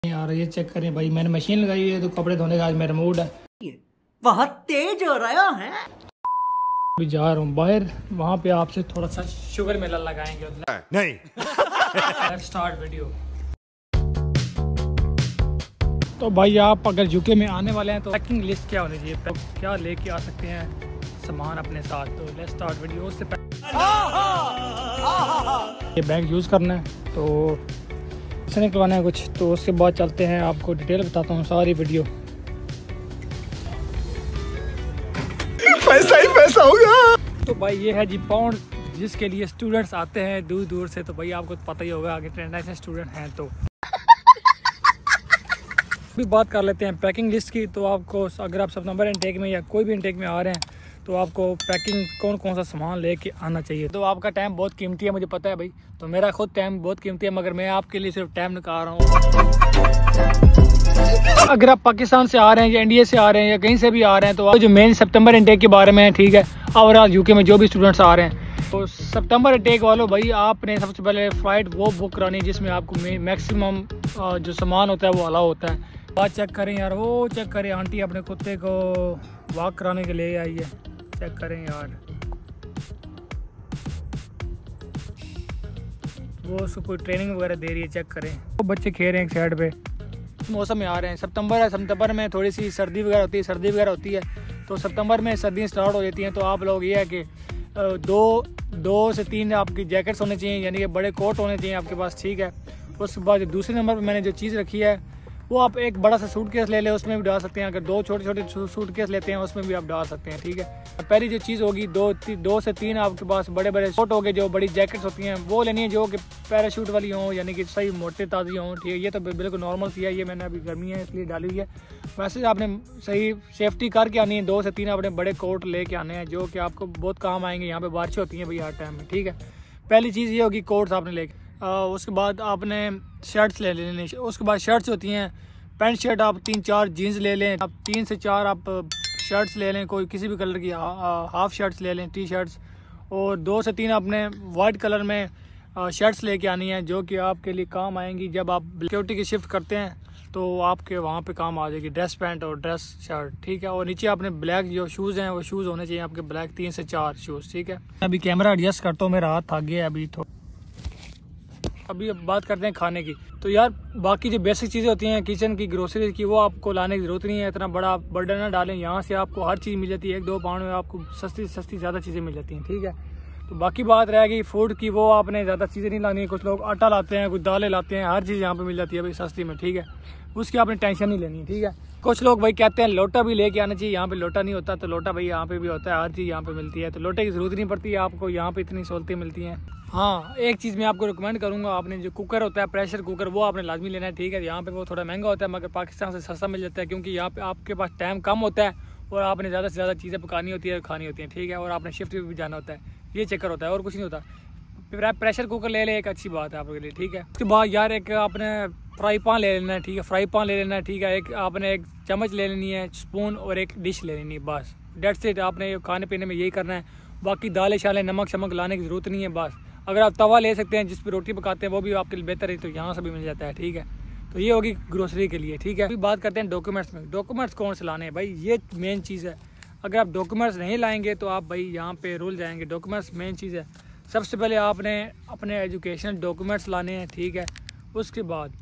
यार ये चेक करें भाई, मैंने मशीन लगाई हुई है तो कपड़े धोने का आज मेरा मूड है। बहुत तेज हो रहा है। अभी जा रहा हूँ बाहर, वहाँ पे आपसे थोड़ा सा शुगर मेला लगाएंगे। नहीं स्टार्ट वीडियो। तो भाई आप अगर यूके में आने वाले हैं तो पैकिंग लिस्ट क्या होनी चाहिए, तो क्या लेके आ सकते हैं सामान अपने साथ। तो लेट्स स्टार्ट वीडियो। उससे ये बैग यूज़ करना है तो इससे निकलवाना है कुछ, तो उसके बाद चलते हैं, आपको डिटेल बताता हूँ सारी वीडियो। पैसा ही पैसा होगा। तो भाई ये है जी पाउंड, जिसके लिए स्टूडेंट्स आते हैं दूर दूर से। तो भाई आपको पता ही होगा आगे इंटरनेशनल स्टूडेंट हैं। तो भी बात कर लेते हैं पैकिंग लिस्ट की। तो आपको अगर आप सितंबर इनटेक में या कोई भी इनटेक में आ रहे हैं तो आपको पैकिंग कौन कौन सा सामान लेके आना चाहिए। तो आपका टाइम बहुत कीमती है, मुझे पता है भाई। तो मेरा खुद टाइम बहुत कीमती है, मगर मैं आपके लिए सिर्फ टाइम निकाल रहा हूँ। अगर आप पाकिस्तान से आ रहे हैं या इंडिया से आ रहे हैं या कहीं से भी आ रहे हैं तो आप जो मेन सितंबर इनटेक के बारे में है, ठीक है। और आज यूके में जो भी स्टूडेंट्स आ रहे हैं तो सितंबर इनटेक वालों भाई आपने सबसे पहले फ़्लाइट वो बुक करानी है जिसमें आपको मैक्सिमम जो सामान होता है वो अलाउ होता है। बात चेक करें यार, वो चेक करें, आंटी अपने कुत्ते को वॉक कराने के लिए आई है। चेक करें यार, वो उसको कोई ट्रेनिंग वगैरह दे रही है। चेक करें, वो बच्चे खेल रहे हैं एक साइड पे। मौसम में आ रहे हैं, सितंबर है, सितंबर में थोड़ी सी सर्दी वगैरह होती है। तो सितंबर में सर्दियाँ स्टार्ट हो जाती हैं। तो आप लोग ये है कि दो से तीन आपकी जैकेट्स होने चाहिए, यानी कि बड़े कोट होने चाहिए आपके पास, ठीक है। उसके बाद दूसरे नंबर पर मैंने जो चीज़ रखी है वो आप एक बड़ा सा सूटकेस ले लें, उसमें भी डाल सकते हैं। अगर दो छोटे छोटे सूटकेस लेते हैं उसमें भी आप डाल सकते हैं, ठीक है। पहली जो चीज़ होगी, दो से तीन आपके पास बड़े बड़े कोट हो गए, जो बड़ी जैकेट्स होती हैं वो लेनी है, जो कि पैराशूट वाली हों, यानी कि सही मोटे ताज़ी हों, ठीक है। ये तो बिल्कुल नॉर्मल सी है, ये मैंने अभी गर्मी है इसलिए डाली हुई है। वैसे आपने सही सेफ्टी करके आनी है। 2 से 3 आपने बड़े कोट लेके आने हैं जो कि आपको बहुत काम आएंगे। यहाँ पे बारिशें होती हैं भाई हर टाइम में, ठीक है। पहली चीज़ ये होगी कोट्स आपने लेके, उसके बाद आपने शर्ट्स ले लेनी। उसके बाद शर्ट्स होती हैं, पैंट शर्ट आप 3-4 जीन्स ले लें, आप 3 से 4 आप शर्ट्स ले लें, कोई किसी भी कलर की हाफ शर्ट्स ले लें, टी शर्ट्स। और 2 से 3 आपने वाइट कलर में शर्ट्स लेके आनी है जो कि आपके लिए काम आएंगी जब आप सिक्योरिटी की शिफ्ट करते हैं, तो आपके वहाँ पे काम आ जाएगी ड्रेस पैंट और ड्रेस शर्ट, ठीक है। और नीचे आपने ब्लैक जो शूज़ हैं वो शूज़ होने चाहिए आपके ब्लैक, 3 से 4 शूज़, ठीक है। अभी कैमरा एडजस्ट करता हूँ, मेरा हाथ थक गया अभी तो। अभी बात करते हैं खाने की। तो यार बाकी जो बेसिक चीज़ें होती हैं किचन की, ग्रोसरी की, वो आपको लाने की ज़रूरत नहीं है। इतना बड़ा बर्डन ना डालें, यहाँ से आपको हर चीज़ मिल जाती है। 1-2 पाउंड में आपको सस्ती ज़्यादा चीज़ें मिल जाती हैं, ठीक है। तो बाकी बात रहेगी फूड की, वो आपने ज़्यादा चीज़ें नहीं लानी है। कुछ लोग आटा लाते हैं, कुछ दालें लाते हैं, हर चीज़ यहाँ पे मिल जाती है भाई सस्ती में, ठीक है। उसकी आपने टेंशन नहीं लेनी, ठीक है। कुछ लोग भाई कहते हैं लोटा भी लेके आना चाहिए, यहाँ पे लोटा नहीं होता। तो लोटा भाई यहाँ पे भी होता है, हर चीज़ यहाँ पे मिलती है, तो लोटे की ज़रूरत नहीं पड़ती है आपको, यहाँ पे इतनी सहूलतें मिलती हैं। हाँ, एक चीज़ मैं आपको रिकमेंड करूँगा, आपने जो कुकर होता है प्रेशर कुकर, वो आपने लाजमी लेना है, ठीक है। यहाँ पे वो थोड़ा महंगा होता है मगर पाकिस्तान से सस्ता मिल जाता है, क्योंकि यहाँ पे आपके पास टाइम कम होता है और आपने ज़्यादा से ज़्यादा चीज़ें पकानी होती है और खानी होती हैं, ठीक है। और आपने शिफ्ट भी जाना होता है, ये चक्कर होता है और कुछ नहीं होता। प्रेशर कुकर ले ले, एक अच्छी बात है आपके लिए, ठीक है। उसके बाद यार एक आपने फ्राई पैन ले लेना है, ठीक है। फ्राई पैन ले लेना है, ठीक है। एक आपने एक चम्मच ले लेनी है, स्पून और एक डिश ले लेनी है, बस डेट्स इट। आपने खाने पीने में यही करना है। बाकी दालें शालें नमक शमक लाने की ज़रूरत नहीं है, बस। अगर आप तवा ले सकते हैं जिस पर रोटी पकाते हैं वो भी आपके लिए बेहतर है, तो यहाँ से भी मिल जाता है, ठीक है। तो ये होगी ग्रोसरी के लिए, ठीक है। अभी बात करते हैं डॉक्यूमेंट्स में। डॉक्यूमेंट्स कौन से लाने हैं भाई, ये मेन चीज़ है। अगर आप डॉक्यूमेंट्स नहीं लाएंगे तो आप भाई यहाँ पे रुल जाएंगे। डॉक्यूमेंट्स मेन चीज़ है। सबसे पहले आपने अपने एजुकेशनल डॉक्यूमेंट्स लाने हैं, ठीक है। उसके बाद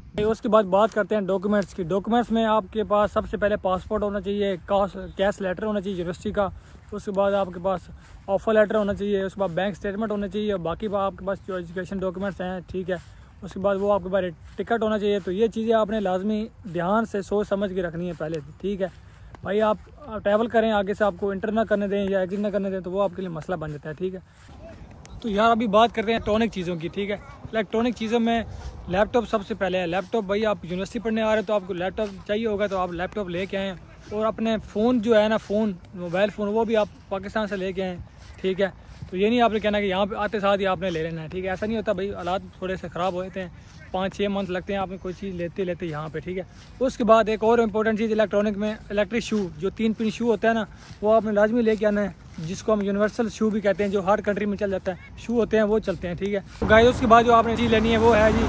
बात करते हैं डॉक्यूमेंट्स की। डॉक्यूमेंट्स में आपके पास सबसे पहले पासपोर्ट होना चाहिए, कैश लेटर होना चाहिए यूनिवर्सिटी का। उसके बाद आपके पास ऑफर लेटर होना चाहिए, उसके बाद बैंक स्टेटमेंट होना चाहिए, और बाकी आपके पास जो एजुकेशन डॉक्यूमेंट्स हैं, ठीक है। उसके बाद वो आपके पास टिकट होना चाहिए। तो ये चीज़ें आपने लाजमी ध्यान से सोच समझ के रखनी है पहले, ठीक है भाई। आप ट्रैवल करें, आगे से आपको इंटर ना करने दें या एग्जिट ना करने दें तो वो आपके लिए मसला बन जाता है, ठीक है। तो यार अभी बात करते हैं इलेक्ट्रॉनिक चीज़ों की, ठीक है। इलेक्ट्रॉनिक चीज़ों में लैपटॉप सबसे पहले है। लैपटॉप भाई आप यूनिवर्सिटी पढ़ने आ रहे हैं तो आपको लैपटॉप चाहिए होगा, तो आप लैपटॉप लेके आएँ। और अपने फ़ोन जो है ना, मोबाइल फ़ोन, वो भी आप पाकिस्तान से लेके आएँ, ठीक है। तो ये नहीं आपने कहना कि यहाँ पे आते साथ ही आपने ले लेना है, ठीक है। ऐसा नहीं होता भाई, हालात थोड़े से ख़राब होते हैं, 5-6 मंथ लगते हैं आपने कोई चीज़ लेते यहाँ पे, ठीक है। उसके बाद एक और इम्पोर्टेंट चीज़ इलेक्ट्रॉनिक में, इलेक्ट्रिक शू, जो 3 पिन शू होता है ना, वो आपने लाजमी लेके आना है, जिसको हम यूनिवर्सल शू भी कहते हैं, जो हर कंट्री में चल जाता है। शू होते हैं वो चलते हैं, ठीक है। तो गाइस उसके बाद जो आपने चीज़ लेनी है वो है जी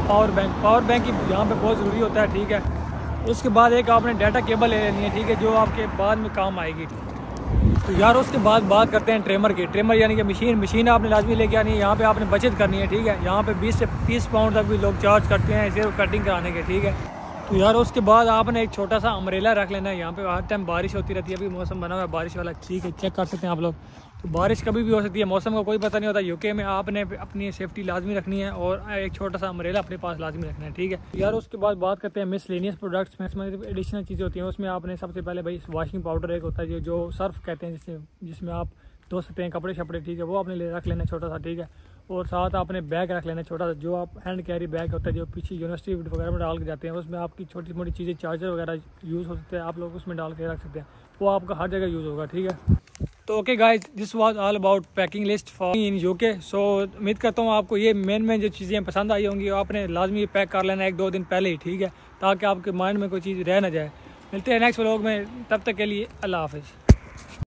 पावर बैंक की यहाँ पे बहुत ज़रूरी होता है, ठीक है। उसके बाद एक आपने डाटा केबल ले लेनी है, ठीक है, जो आपके बाद में काम आएगी। तो यार उसके बाद बात करते हैं ट्रिमर की। ट्रिमर यानी कि मशीन आपने लाजमी लेके आनी है। यहाँ पे आपने बचत करनी है, ठीक है। यहाँ पे 20 से 30 पाउंड तक भी लोग चार्ज करते हैं सिर्फ कटिंग कराने के, ठीक है। तो यार उसके बाद आपने एक छोटा सा अम्ब्रेला रख लेना है। यहाँ पे हर टाइम बारिश होती रहती है, अभी मौसम बना हुआ है बारिश वाला, ठीक है, चेक कर सकते हैं आप लोग। तो बारिश कभी भी हो सकती है, मौसम का कोई पता नहीं होता। यूके में आपने अपनी सेफ्टी लाजमी रखनी है और एक छोटा सा अम्ब्रेला अपने पास लाजमी रखना है, ठीक है। यार उसके बाद बात करते हैं मिसलेनियस प्रोडक्ट्स में, इसमें एडिशनल चीज़ें होती हैं। उसमें आपने सबसे पहले भाई वॉशिंग पाउडर एक होता है जो सर्फ कहते हैं, जिसमें आप धो सकते हैं कपड़े शपड़े, ठीक है, वो आपने रख लेना छोटा सा, ठीक है। और साथ आपने बैग रख लेना छोटा सा, जो आप हैंड कैरी बैग होता है जो पीछे यूनिवर्सिटी वगैरह में डाल के जाते हैं। उसमें आपकी छोटी मोटी चीज़ें, चार्जर वगैरह यूज़ हो सकते हैं, आप लोग उसमें डाल के रख सकते हैं, वो आपका हर जगह यूज़ होगा, ठीक है। तो okay guys, this was all about packing list for in UK. So उम्मीद करता हूँ आपको ये मेन जो चीज़ें पसंद आई होंगी, आपने लाजमी पैक कर लेना 1-2 दिन पहले ही, ठीक है, ताकि आपके माइंड में कोई चीज़ रह ना जाए। मिलते हैं नेक्स्ट व्लॉग में, तब तक के लिए अल्लाह हाफिज़।